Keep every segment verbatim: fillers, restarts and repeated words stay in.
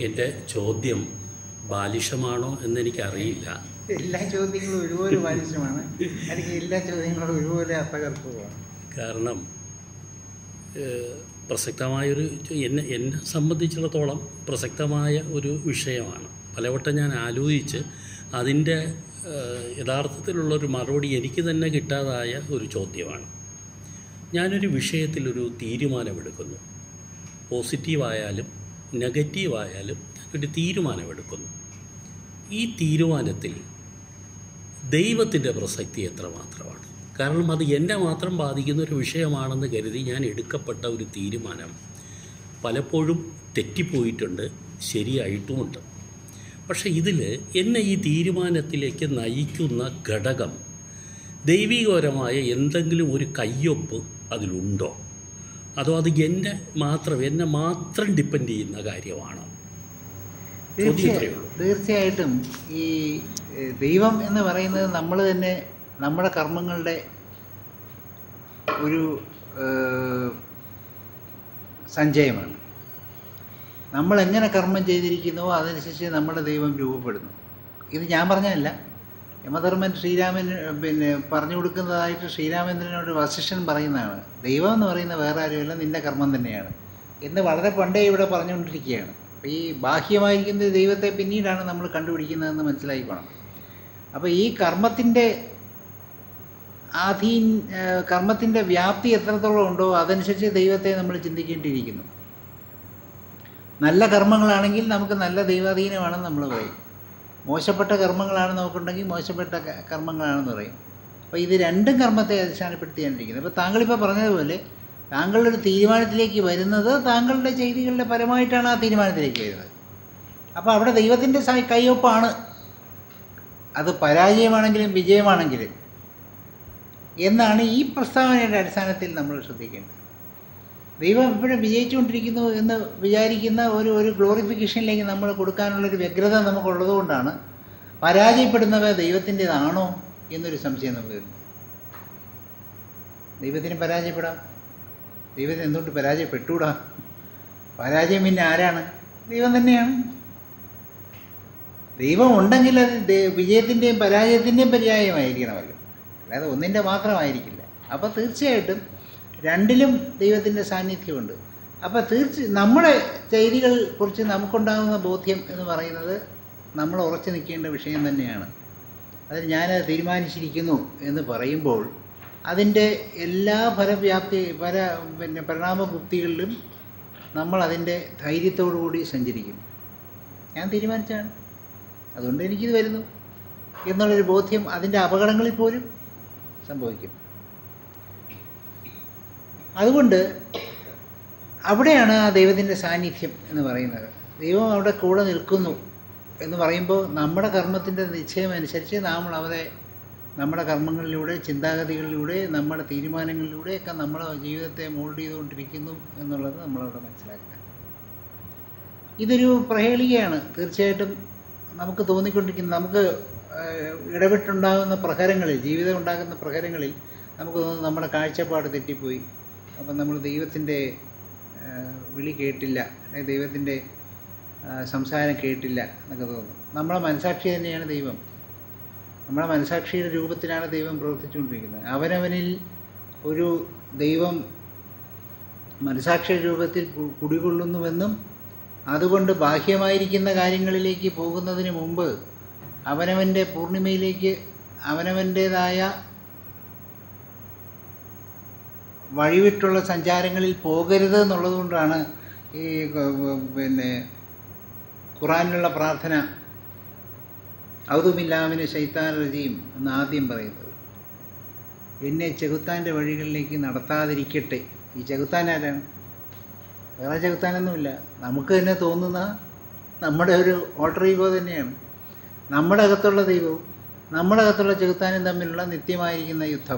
എൻ്റെ ചോദ്യം ബാലിശമാണോ എന്നെനിക്കറിയില്ല. എല്ലാ ചോദ്യങ്ങളും ഒരുപോലെ ബാലിശമാണ്, അല്ലെങ്കിൽ എല്ലാ ചോദ്യങ്ങളും ഒരുപോലെ അർത്ഥഗർഭമാണ്. കാരണം പ്രസക്തമായൊരു എന്നെ എന്നെ സംബന്ധിച്ചിടത്തോളം പ്രസക്തമായ ഒരു വിഷയമാണ്. പലവട്ടം ഞാൻ ആലോചിച്ച് അതിൻ്റെ യഥാർത്ഥത്തിലുള്ളൊരു മറുപടി എനിക്ക് തന്നെ കിട്ടാതായ ഒരു ചോദ്യമാണ്. ഞാനൊരു വിഷയത്തിലൊരു തീരുമാനമെടുക്കുന്നു. പോസിറ്റീവായാലും നെഗറ്റീവായാലും ഒരു തീരുമാനമെടുക്കുന്നു. ഈ തീരുമാനത്തിൽ ദൈവത്തിൻ്റെ പ്രസക്തി എത്രമാത്രമാണ്? കാരണം അത് എന്നെ മാത്രം ബാധിക്കുന്ന ഒരു വിഷയമാണെന്ന് കരുതി ഞാൻ എടുക്കപ്പെട്ട ഒരു തീരുമാനം പലപ്പോഴും തെറ്റിപ്പോയിട്ടുണ്ട്, ശരിയായിട്ടുമുണ്ട്. പക്ഷേ ഇതിൽ എന്നെ ഈ തീരുമാനത്തിലേക്ക് നയിക്കുന്ന ഘടകം ദൈവികപരമായ എന്തെങ്കിലും ഒരു കയ്യൊപ്പ് അതിലുണ്ടോ, അതോ അത് എന്നെ മാത്രം എന്നെ മാത്രം ഡിപ്പെൻഡ് ചെയ്യുന്ന കാര്യമാണോ? തീർച്ചയായിട്ടും ഈ ദൈവം എന്ന് പറയുന്നത് നമ്മൾ തന്നെ നമ്മുടെ കർമ്മങ്ങളുടെ ഒരു സഞ്ചയമാണ്. നമ്മളെങ്ങനെ കർമ്മം ചെയ്തിരിക്കുന്നുവോ അതനുസരിച്ച് നമ്മുടെ ദൈവം രൂപപ്പെടുന്നു. ഇത് ഞാൻ പറഞ്ഞതല്ല, യമധർമ്മൻ ശ്രീരാമൻ പിന്നെ പറഞ്ഞു കൊടുക്കുന്നതായിട്ട് ശ്രീരാമേന്ദ്രനോട് വസിഷ്ഠൻ പറയുന്നതാണ്. ദൈവം എന്ന് പറയുന്ന വേറെ ആരുമല്ല, നിൻ്റെ കർമ്മം തന്നെയാണ് എന്ന് വളരെ പണ്ടേ ഇവിടെ പറഞ്ഞുകൊണ്ടിരിക്കുകയാണ്. അപ്പോൾ ഈ ബാഹ്യമായിരിക്കുന്ന ദൈവത്തെ പിന്നീടാണ് നമ്മൾ കണ്ടുപിടിക്കുന്നതെന്ന് മനസ്സിലായിക്കോണം. അപ്പോൾ ഈ കർമ്മത്തിൻ്റെ ആധീൻ കർമ്മത്തിൻ്റെ വ്യാപ്തി എത്രത്തോളം ഉണ്ടോ അതനുസരിച്ച് ദൈവത്തെ നമ്മൾ ചിന്തിക്കേണ്ടിയിരിക്കുന്നു. നല്ല കർമ്മങ്ങളാണെങ്കിൽ നമുക്ക് നല്ല ദൈവാധീനമാണെന്ന് നമ്മൾ പറയും. മോശപ്പെട്ട കർമ്മങ്ങളാണ് നമുക്കുണ്ടെങ്കിൽ മോശപ്പെട്ട കർമ്മങ്ങളാണെന്ന് പറയും. അപ്പോൾ ഇത് രണ്ടും കർമ്മത്തെ അടിസ്ഥാനപ്പെടുത്തിയാണ്ടിരിക്കുന്നത്. അപ്പോൾ താങ്കളിപ്പോൾ പറഞ്ഞതുപോലെ താങ്കളുടെ ഒരു തീരുമാനത്തിലേക്ക് വരുന്നത് താങ്കളുടെ ചെയ്തികളുടെ പരമായിട്ടാണ് ആ തീരുമാനത്തിലേക്ക് വരുന്നത്. അപ്പോൾ അവിടെ ദൈവത്തിൻ്റെ കയ്യൊപ്പാണ്. അത് പരാജയമാണെങ്കിലും വിജയമാണെങ്കിലും എന്നാണ് ഈ പ്രസ്താവനയുടെ അടിസ്ഥാനത്തിൽ നമ്മൾ ശ്രദ്ധിക്കേണ്ടത്. ദൈവം എപ്പോഴും വിജയിച്ചുകൊണ്ടിരിക്കുന്നു എന്ന് വിചാരിക്കുന്ന ഒരു ഒരു ഗ്ലോറിഫിക്കേഷനിലേക്ക് നമ്മൾ കൊടുക്കാനുള്ളൊരു വ്യഗ്രത നമുക്കുള്ളതുകൊണ്ടാണ് പരാജയപ്പെടുന്നവ ദൈവത്തിൻ്റെതാണോ എന്നൊരു സംശയം നമുക്ക് വരുന്നത്. ദൈവത്തിന് പരാജയപ്പെടാം, ദൈവത്തിന് എന്തുകൊണ്ട് പരാജയപ്പെട്ടുകൂടാ? പരാജയം പിന്നെ ആരാണ്? ദൈവം തന്നെയാണ്. ദൈവം ഉണ്ടെങ്കിൽ അത് വിജയത്തിൻ്റെയും പരാജയത്തിൻ്റെയും പര്യായമായിരിക്കണമല്ലോ, അല്ലാതെ ഒന്നിൻ്റെ മാത്രമായിരിക്കില്ല. അപ്പോൾ തീർച്ചയായിട്ടും രണ്ടിലും ദൈവത്തിൻ്റെ സാന്നിധ്യമുണ്ട്. അപ്പോൾ തീർച്ച നമ്മുടെ ചെയ്തികൾ കുറിച്ച് നമുക്കുണ്ടാകുന്ന ബോധ്യം എന്ന് പറയുന്നത് നമ്മൾ ഉറച്ചു നിൽക്കേണ്ട വിഷയം തന്നെയാണ്. അതിൽ ഞാനത് തീരുമാനിച്ചിരിക്കുന്നു എന്ന് പറയുമ്പോൾ അതിൻ്റെ എല്ലാ ഫലവ്യാപ്തി പല പിന്നെ പരിണാമഗുപ്തികളിലും നമ്മൾ അതിൻ്റെ ധൈര്യത്തോടു കൂടി സഞ്ചരിക്കും. ഞാൻ തീരുമാനിച്ചാണ്, അതുകൊണ്ട് എനിക്കിത് വരുന്നു എന്നുള്ളൊരു ബോധ്യം അതിൻ്റെ അപകടങ്ങളിൽ പോലും സംഭവിക്കും. അതുകൊണ്ട് അവിടെയാണ് ആ ദൈവത്തിൻ്റെ സാന്നിധ്യം എന്ന് പറയുന്നത്. ദൈവം അവിടെ കൂടെ നിൽക്കുന്നു എന്ന് പറയുമ്പോൾ നമ്മുടെ കർമ്മത്തിൻ്റെ നിശ്ചയമനുസരിച്ച് നമ്മൾ അവരെ നമ്മുടെ കർമ്മങ്ങളിലൂടെ, ചിന്താഗതികളിലൂടെ, നമ്മുടെ തീരുമാനങ്ങളിലൂടെയൊക്കെ നമ്മുടെ ജീവിതത്തെ മോൾഡ് ചെയ്തുകൊണ്ടിരിക്കുന്നു എന്നുള്ളത് നമ്മളവിടെ മനസ്സിലാക്കുക. ഇതൊരു പ്രഹേളികയാണ്. തീർച്ചയായിട്ടും നമുക്ക് തോന്നിക്കൊണ്ടിരിക്കുന്നത്, നമുക്ക് ഇടപെട്ടുണ്ടാകുന്ന പ്രഹരങ്ങളിൽ, ജീവിതം ഉണ്ടാകുന്ന പ്രഹരങ്ങളിൽ നമുക്ക് തോന്നുന്നു നമ്മുടെ കാഴ്ചപ്പാട് തെറ്റിപ്പോയി, അപ്പം നമ്മൾ ദൈവത്തിൻ്റെ വിളി കേട്ടില്ല, അല്ലെങ്കിൽ ദൈവത്തിൻ്റെ സംസാരം കേട്ടില്ല എന്നൊക്കെ തോന്നും. നമ്മളെ മനസാക്ഷി തന്നെയാണ് ദൈവം. നമ്മളെ മനസാക്ഷിയുടെ രൂപത്തിലാണ് ദൈവം പ്രവർത്തിച്ചുകൊണ്ടിരിക്കുന്നത്. അവനവനിൽ ഒരു ദൈവം മനസാക്ഷിയുടെ രൂപത്തിൽ കുടികൊള്ളുന്നുവെന്നും അതുകൊണ്ട് ബാഹ്യമായിരിക്കുന്ന കാര്യങ്ങളിലേക്ക് പോകുന്നതിന് മുമ്പ് അവനവൻ്റെ പൂർണിമയിലേക്ക് അവനവൻ്റേതായ വഴിവിട്ടുള്ള സഞ്ചാരങ്ങളിൽ പോകരുത് എന്നുള്ളതുകൊണ്ടാണ് ഈ പിന്നെ ഖുറാനിലുള്ള പ്രാർത്ഥന ഔദുബില്ലാമിന് ശൈത്താൻ റജീം എന്ന് ആദ്യം പറയുന്നത്. എന്നെ ചെകുത്താൻ്റെ വഴികളിലേക്ക് നടത്താതിരിക്കട്ടെ. ഈ ചെകുത്താൻ ആരാണ്? വേറെ ചെകുത്താനൊന്നുമില്ല, നമുക്ക് തന്നെ തോന്നുന്ന നമ്മുടെ ഒരു ഓൾട്ടർ ഈഗോ തന്നെയാണ്. നമ്മുടെ അകത്തുള്ള ദൈവവും നമ്മുടെ അകത്തുള്ള ചെകുത്താനും തമ്മിലുള്ള നിത്യമായിരിക്കുന്ന യുദ്ധം.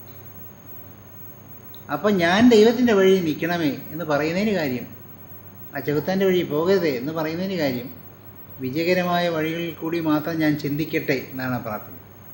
അപ്പം ഞാൻ ദൈവത്തിൻ്റെ വഴി നിൽക്കണമേ എന്ന് പറയുന്നതിന് കാര്യം, ആ ചെകുത്താൻ്റെ വഴി പോകരുതേ എന്ന് പറയുന്നതിന് കാര്യം, വിജയകരമായ വഴികളിൽ കൂടി മാത്രം ഞാൻ ചിന്തിക്കട്ടെ എന്നാണ് ആ പ്രാർത്ഥന.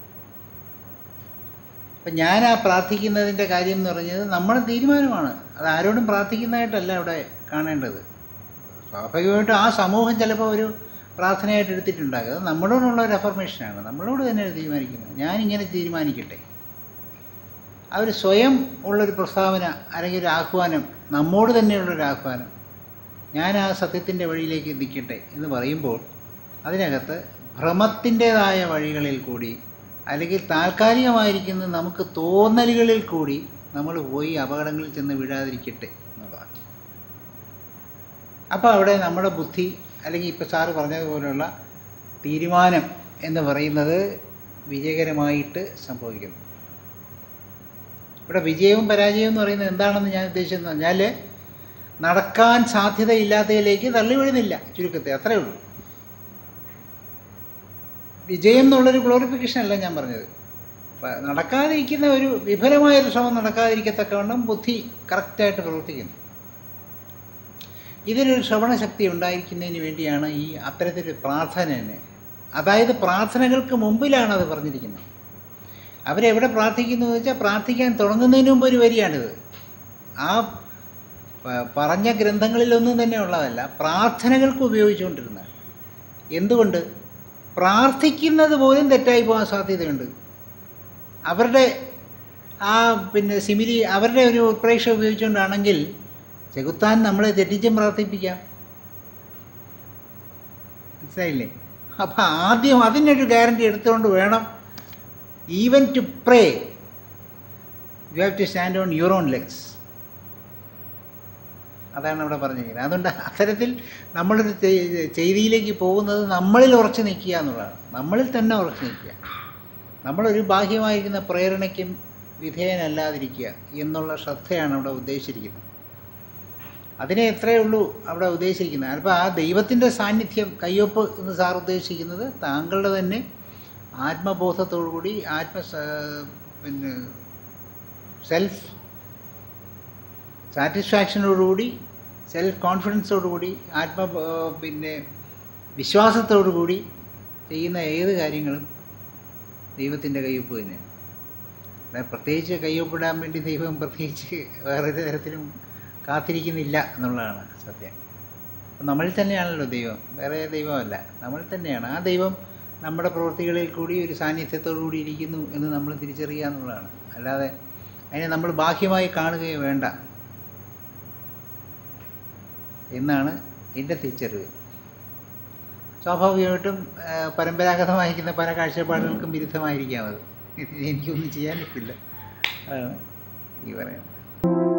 അപ്പം ഞാൻ ആ പ്രാർത്ഥിക്കുന്നതിൻ്റെ കാര്യം എന്ന് പറഞ്ഞത് നമ്മുടെ തീരുമാനമാണ്. അത് ആരോടും പ്രാർത്ഥിക്കുന്നതായിട്ടല്ല അവിടെ കാണേണ്ടത്. സ്വാഭാവികമായിട്ടും ആ സമൂഹം ചിലപ്പോൾ ഒരു പ്രാർത്ഥനയായിട്ട് എടുത്തിട്ടുണ്ടാകും. അത് നമ്മളോടുള്ള ഒരു അഫർമേഷനാണ്, നമ്മളോട് തന്നെ തീരുമാനിക്കുന്നത്. ഞാനിങ്ങനെ തീരുമാനിക്കട്ടെ. ആ ഒരു സ്വയം ഉള്ളൊരു പ്രസ്താവന അല്ലെങ്കിൽ ഒരു ആഹ്വാനം, നമ്മോട് തന്നെയുള്ളൊരു ആഹ്വാനം, ഞാൻ ആ സത്യത്തിൻ്റെ വഴിയിലേക്ക് നിൽക്കട്ടെ എന്ന് പറയുമ്പോൾ അതിനകത്ത് ഭ്രമത്തിൻ്റേതായ വഴികളിൽ കൂടി അല്ലെങ്കിൽ താൽക്കാലികമായിരിക്കുന്ന നമുക്ക് തോന്നലുകളിൽ കൂടി നമ്മൾ പോയി അപകടങ്ങളിൽ ചെന്ന് വീഴാതിരിക്കട്ടെ എന്നുള്ളതാണ്. അപ്പോൾ അവിടെ നമ്മുടെ ബുദ്ധി അല്ലെങ്കിൽ ഇപ്പോൾ സാറ് പറഞ്ഞതുപോലെയുള്ള തീരുമാനം എന്ന് പറയുന്നത് വിജയകരമായിട്ട് സംഭവിക്കുന്നു. ഇവിടെ വിജയവും പരാജയവും എന്ന് പറയുന്നത് എന്താണെന്ന് ഞാൻ ഉദ്ദേശിച്ചതെന്ന് പറഞ്ഞാൽ നടക്കാൻ സാധ്യതയില്ലാത്തതിലേക്ക് തള്ളി വീഴുന്നില്ല, ചുരുക്കത്തെ അത്രയേ ഉള്ളൂ. വിജയം എന്നുള്ളൊരു ഗ്ലോറിഫിക്കേഷൻ അല്ല ഞാൻ പറഞ്ഞത്. നടക്കാതിരിക്കുന്ന ഒരു വിഫലമായൊരു ശ്രമം നടക്കാതിരിക്കത്തക്കവണ്ണം ബുദ്ധി കറക്റ്റായിട്ട് പ്രവർത്തിക്കുന്നു. ഇതിനൊരു ശ്രവണശക്തി ഉണ്ടായിരിക്കുന്നതിന് വേണ്ടിയാണ് ഈ അത്തരത്തിലൊരു പ്രാർത്ഥന തന്നെ. അതായത് പ്രാർത്ഥനകൾക്ക് മുമ്പിലാണ് അത് പറഞ്ഞിരിക്കുന്നത്. അവരെവിടെ പ്രാർത്ഥിക്കുന്നു എന്ന് വെച്ചാൽ പ്രാർത്ഥിക്കാൻ തുടങ്ങുന്നതിന് മുമ്പ് ഒരു വരിയാണിത്. ആ പറഞ്ഞ ഗ്രന്ഥങ്ങളിലൊന്നും തന്നെ ഉള്ളതല്ല, പ്രാർത്ഥനകൾക്ക് ഉപയോഗിച്ചുകൊണ്ടിരുന്നത്. എന്തുകൊണ്ട്? പ്രാർത്ഥിക്കുന്നത് പോലും തെറ്റായി പോകാൻ സാധ്യതയുണ്ട്. അവരുടെ ആ പിന്നെ സിമിലി അവരുടെ ഒരു ഉത്പ്രേക്ഷ ഉപയോഗിച്ചുകൊണ്ടാണെങ്കിൽ ചെകുത്താൻ നമ്മളെ തെറ്റിച്ചും പ്രാർത്ഥിപ്പിക്കാം. മനസ്സിലായില്ലേ? അപ്പം ആദ്യം അതിനൊരു ഗ്യാരണ്ടി എടുത്തുകൊണ്ട് വേണം even to pray you have to stand on your own legs. അതാണ് അവിടെ പറഞ്ഞിരിക്കുന്നത്. അതുകൊണ്ട് അത്തരത്തിൽ നമ്മളൊരു ചെയ്തിയിലേക്ക് പോകുന്നത് നമ്മളിൽ ഉറച്ചു നിൽക്കുക എന്നുള്ളതാണ്. നമ്മളിൽ തന്നെ ഉറച്ചു നിൽക്കുക. നമ്മളൊരു ബാഹ്യമായിരിക്കുന്ന പ്രേരണയ്ക്കും വിധേയനല്ലാതിരിക്കുക എന്നുള്ള ശ്രദ്ധയാണ് അവിടെ ഉദ്ദേശിച്ചിരിക്കുന്നത്. അതിനെ എത്രയേ ഉള്ളൂ അവിടെ ഉദ്ദേശിക്കുന്നത്. അപ്പോൾ ആ ദൈവത്തിൻ്റെ സാന്നിധ്യം, കയ്യൊപ്പ് എന്ന് സാർ ഉദ്ദേശിക്കുന്നത് താങ്കളുടെ തന്നെ ആത്മബോധത്തോടുകൂടി, ആത്മ പിന്നെ സെൽഫ് സാറ്റിസ്ഫാക്ഷനോടുകൂടി, സെൽഫ് കോൺഫിഡൻസോടുകൂടി, ആത്മ പിന്നെ വിശ്വാസത്തോടുകൂടി ചെയ്യുന്ന ഏത് കാര്യങ്ങളും ദൈവത്തിൻ്റെ കയ്യൊപ്പ് തന്നെയാണ്. അതായത് പ്രത്യേകിച്ച് കയ്യൊപ്പിടാൻ വേണ്ടി ദൈവം പ്രത്യേകിച്ച് വേറൊരു തരത്തിലും കാത്തിരിക്കുന്നില്ല എന്നുള്ളതാണ് സത്യം. അപ്പം നമ്മളിൽ തന്നെയാണല്ലോ ദൈവം, വേറെ ദൈവമല്ല, നമ്മളിൽ തന്നെയാണ്. ആ ദൈവം നമ്മുടെ പ്രവൃത്തികളിൽ കൂടി ഒരു സാന്നിധ്യത്തോടു കൂടി ഇരിക്കുന്നു എന്ന് നമ്മൾ തിരിച്ചറിയുക എന്നുള്ളതാണ്. അല്ലാതെ അതിനെ നമ്മൾ ബാഹ്യമായി കാണുകയോ വേണ്ട എന്നാണ് എൻ്റെ തിരിച്ചറിവ്. സ്വാഭാവികമായിട്ടും പരമ്പരാഗതമായിരിക്കുന്ന പല കാഴ്ചപ്പാടുകൾക്കും വിരുദ്ധമായിരിക്കാം അത്. എനിക്കൊന്നും ചെയ്യാൻ പറ്റില്ല. അതാണ് ഈ പറയുന്നത്.